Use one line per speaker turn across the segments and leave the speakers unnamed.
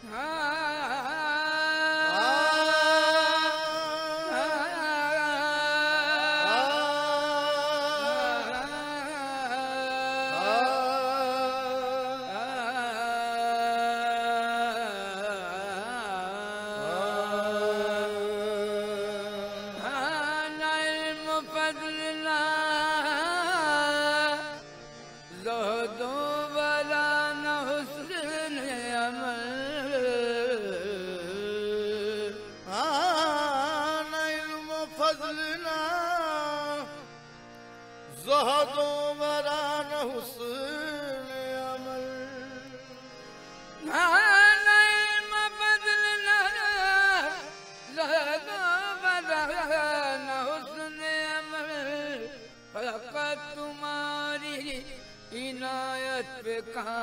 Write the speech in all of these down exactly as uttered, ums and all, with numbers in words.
तुम्हारी इनायत पे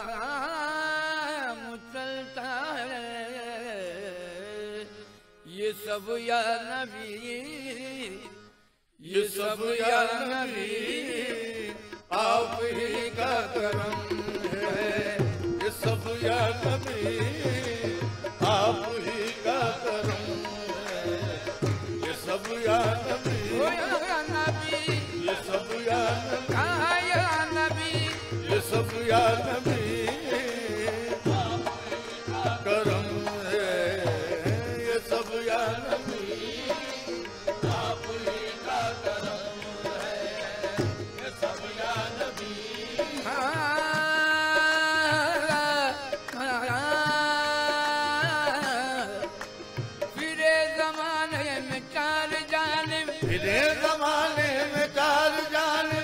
काम चलता है। ये सब या नबी, ये सब या नबी आप ही का करम है।
ये सब या नबी आप ही का करम है। ये सब या नबी, ये सब या नबी,
या नबी,
ये सब या नबी करम है। ये सब या नबी आप ही का करम है। ये सब या नबी
फिरे जमाने में चार जानिब,
फिरे जमाने में चार जानिब,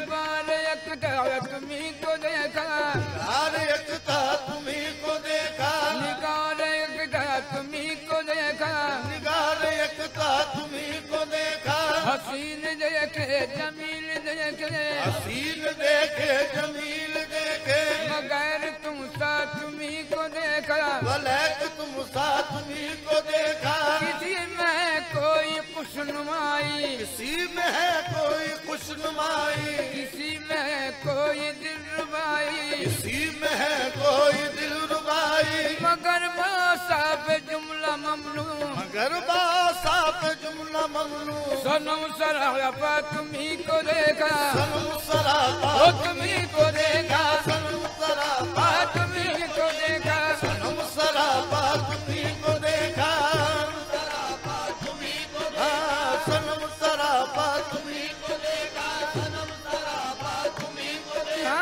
तुम्ही को देखा,
निगार यकता तुम्ही को देखा,
निगार यकता तुम्ही को देखा,
निगार यकता तुम्ही को देखा।
हसीन देखे जमील देखे,
हसीन देखे जमील देखे,
मगर तुम सा तुम्ही को देखा,
वलैक तुम सा तुम्ही को देखा।
किसी में कोई खुशनुमाई,
किसी में है कोई खुशनुमाई,
किसी में कोई दिलरुबाई,
किसी में है कोई दिलरुबाई,
मगर बासा पे जुमला ममनू,
मगर बासा पे जुमला ममनू।
सनम सरापा तुम्ही को देखा,
सनम सरापा
तुम्ही को देखा,
सनम सरापा
तुम्ही को देखा,
सनम सरापा तुम्ही को देखा। सनम सरापा तुम्ही को देखा, सनम सरापा तुम्ही को देखा।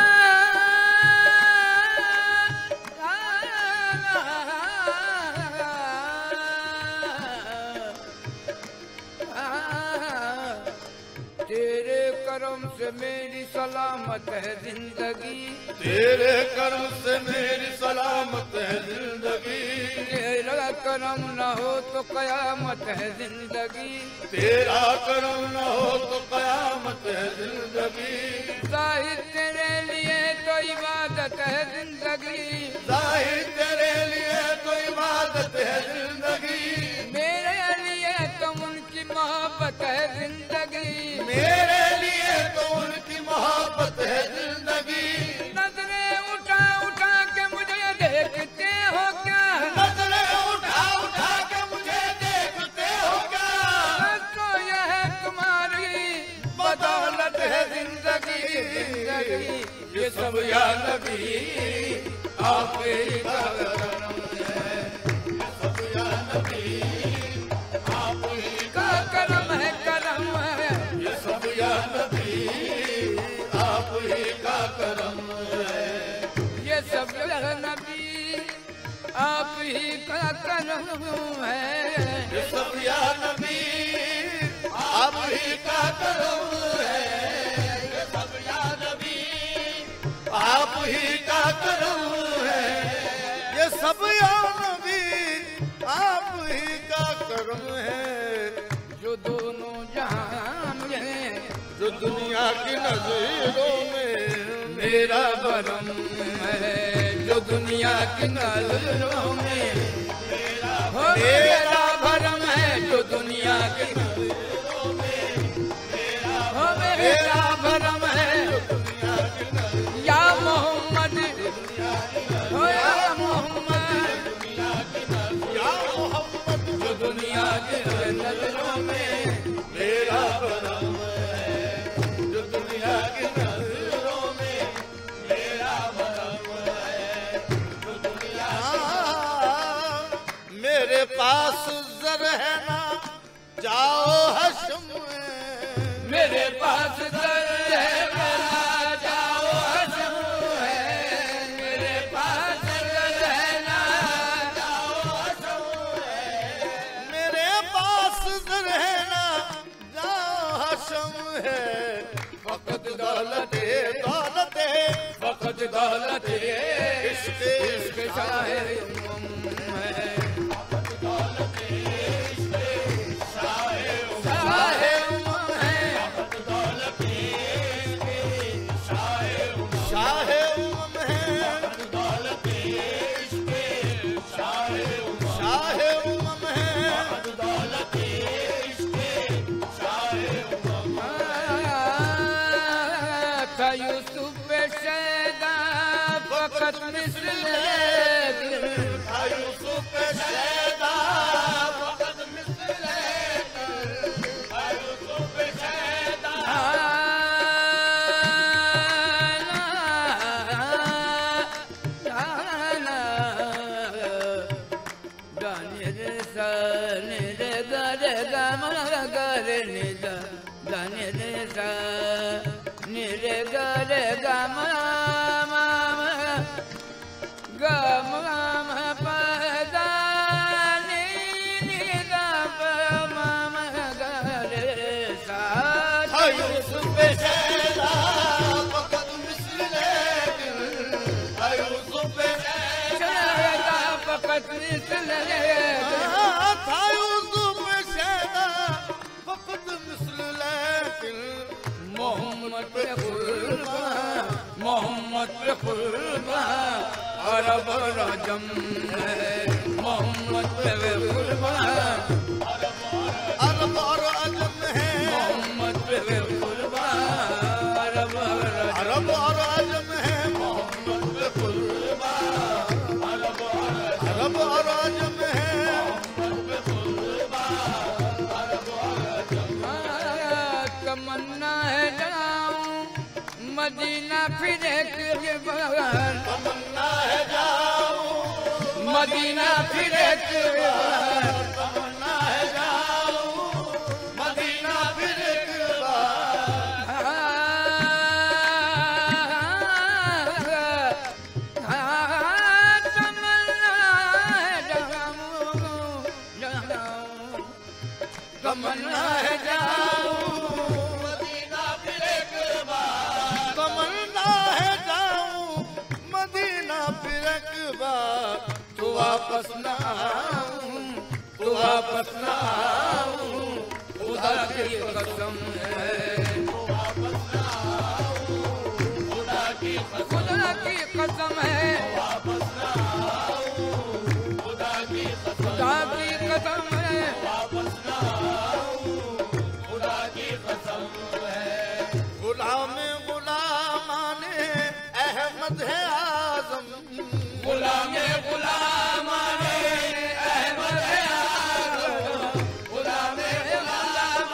तेरे करम से मेरी सलामत है जिंदगी,
तेरे करम से मेरी सलामत है जिंदगी।
तेरा करम न हो तो कयामत है जिंदगी,
तेरा करम न हो तो कयामत है जिंदगी।
जाहिर तेरे लिए तो इबादत है जिंदगी,
जाहिर तेरे लिए तो इबादत है जिंदगी।
मेरे लिए तो उनकी मोहब्बत है जिंदगी,
मेरे लिए तो उनकी मोहब्बत है जिंदगी।
नजरें उठा उठा के मुझे देखते हो क्या,
नजरें उठा उठा के मुझे देखते हो क्या।
तो यह तुम्हारी बदौलत है जिंदगी, जिंदगी।
ये सब या नबी आप ही का करम है। ये सब या नबी आप ही
का करम है, करम है।
ये सब या नबी आप ही का करम है।
ये सब नबी आप ही का करम है।
ये सब या नबी आप ही का करम है। ये सब या नबी आप ही का करम है। ये सब या नबी आप ही का करम है।
जो दोनों जहां में,
जो दुनिया की नजरों में मेरा भरम
है, जो दुनिया की नजरों में हो
मेरा
भरम है, जो दुनिया की
नजरों में
हो मेरा भरम है।
दुनिया की नजरों
या मोहम्मद हो या मोहम्मद,
पास जर है ना जाओ हशम है,
मेरे पास दर है मेरा जाओ हशम है, मेरे पास दर है ना जाओ हशम है,
मेरे पास जर है ना जाओ हशम है,
फकत दौलत
दौलत है
फकत दौलत
इश्क
इश्क शाहे है, शाहे उम्म है,
शाहे उम्म है, शाहे उम्म है,
था यूसुफ पे शैदा फकत मिस्र
यूसुफ पे शैदा वक़्त मिस्र यूसुफ पे शैदा
निरे गरे गम गम पदा नी गम गरे सा
यूसुफ पे शैदा वक़्त मिस्र यूसुफ पे
शैदा फकत मिस्र
था यूसुफ पे शैदा वक़्त मिस्र लेकिन
मोहम्मद पे कुर्बा मोहम्मद पे कुर्बा अरब रजम है, मोहम्मद पे कुर्बा
अरब और अजम है,
मोहम्मद पे कुर्बा अरब रजम
अरब और अजम है, मोहम्मद पे कुर्बा अरब और अजम है,
तमन्ना है जाऊं मदीना फिर एक बार,
तमन्ना है जाऊं
मदीना फिर एक बार,
तमन्ना है जाऊं मदीना फिर एक बार,
तमन्ना है जाऊं
मदीना फिर एक बार, तमन्ना है जाऊं मदीना फिर एक बार,
तो वापस न आऊं तो वापस न आऊं खुदा की कसम है,
खुदा की
खुदा की कसम है,
खुदा की
खुदा की कसम है,
खुदा की कसम है, गुलाम गुलामाने अहमद है आजम,
गुलाम गुलाम अहमद है आज़म, गुलाम गुलाम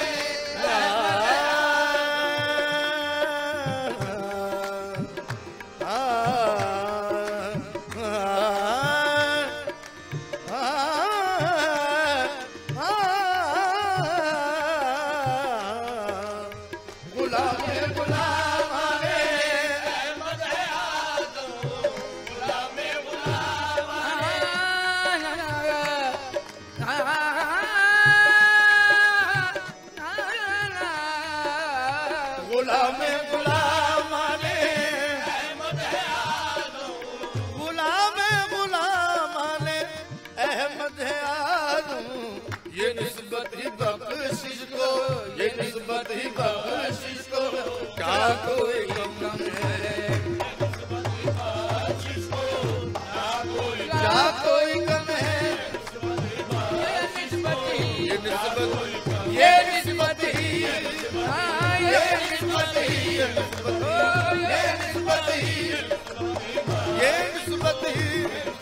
गुलाम गुलाम अहमद है आजम, गुलाम गुलाम गुलाम गुलाम अहमद है आजम, गुलाम गुलाम अहमद है आजम, ये निस्बत ही बख्शिश को, ये निस्बत ही बख्शिश को क्या कोई गम है, क्या कोई गम है,
ये निस्बत ही
ये निस्बत
ये निस्बत ही हाँ ये
निस्बत ही, ये निस्बत ही, ये निस्बत ही, ये निस्बत ही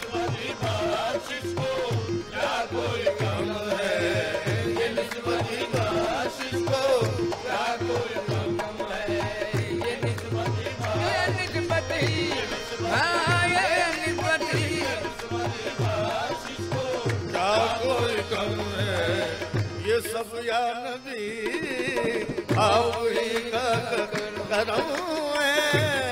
क्या कोई गम है, ये निस्बत ही बख्शिश को क्या कोई गम है,
ये निस्बत ये निस्बत ही हाँ ये निस्बत ही
क्या ये सब या नबी आप ही का करम है।